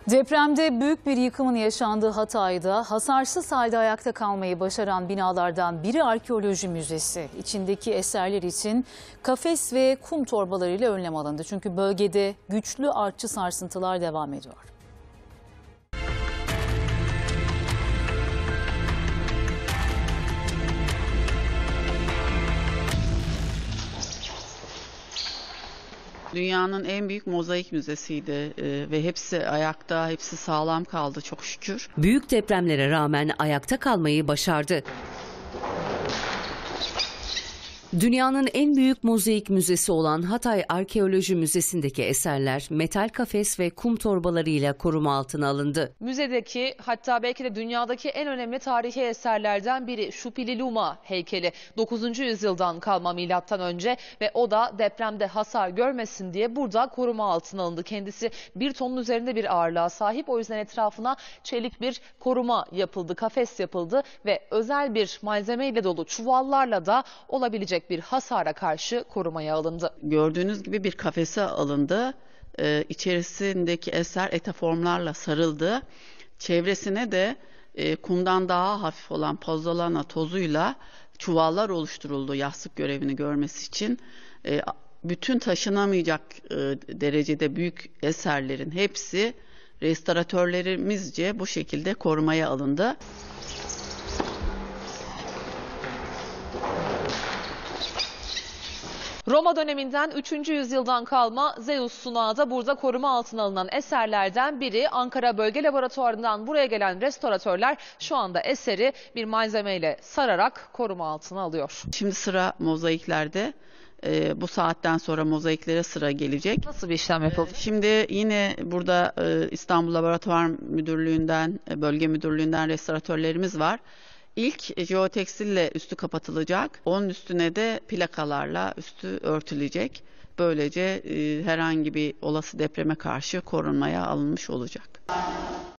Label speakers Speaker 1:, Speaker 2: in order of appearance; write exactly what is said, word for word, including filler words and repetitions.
Speaker 1: Depremde büyük bir yıkımın yaşandığı Hatay'da hasarsız halde ayakta kalmayı başaran binalardan biri arkeoloji müzesi. İçindeki eserler için kafes ve kum torbalarıyla önlem alındı. Çünkü bölgede güçlü artçı sarsıntılar devam ediyor.
Speaker 2: Dünyanın en büyük mozaik müzesiydi ee, ve hepsi ayakta, hepsi sağlam kaldı çok şükür.
Speaker 3: Büyük depremlere rağmen ayakta kalmayı başardı. Dünyanın en büyük mozaik müzesi olan Hatay Arkeoloji Müzesi'ndeki eserler metal kafes ve kum torbalarıyla koruma altına alındı.
Speaker 4: Müzedeki, hatta belki de dünyadaki en önemli tarihi eserlerden biri Şupililuma heykeli. dokuzuncu yüzyıldan kalma milattan önce ve o da depremde hasar görmesin diye burada koruma altına alındı. Kendisi bir tonun üzerinde bir ağırlığa sahip, o yüzden etrafına çelik bir koruma yapıldı, kafes yapıldı ve özel bir malzemeyle dolu çuvallarla da olabilecek bir hasara karşı korumaya alındı.
Speaker 2: Gördüğünüz gibi bir kafese alındı. Ee, içerisindeki eser etaformlarla sarıldı. Çevresine de e, kumdan daha hafif olan pozzolana tozuyla çuvallar oluşturuldu yastık görevini görmesi için. E, bütün taşınamayacak e, derecede büyük eserlerin hepsi restoratörlerimizce bu şekilde korumaya alındı.
Speaker 4: Roma döneminden üçüncü yüzyıldan kalma Zeus sunağı da burada koruma altına alınan eserlerden biri. Ankara Bölge Laboratuvarı'ndan buraya gelen restoratörler şu anda eseri bir malzemeyle sararak koruma altına alıyor.
Speaker 2: Şimdi sıra mozaiklerde. Ee, bu saatten sonra mozaiklere sıra gelecek.
Speaker 4: Nasıl bir işlem yapıldı?
Speaker 2: Şimdi yine burada e, İstanbul Laboratuvar Müdürlüğü'nden, e, Bölge Müdürlüğü'nden restoratörlerimiz var. İlk jeotekstille üstü kapatılacak. Onun üstüne de plakalarla üstü örtülecek. Böylece e, herhangi bir olası depreme karşı korunmaya alınmış olacak.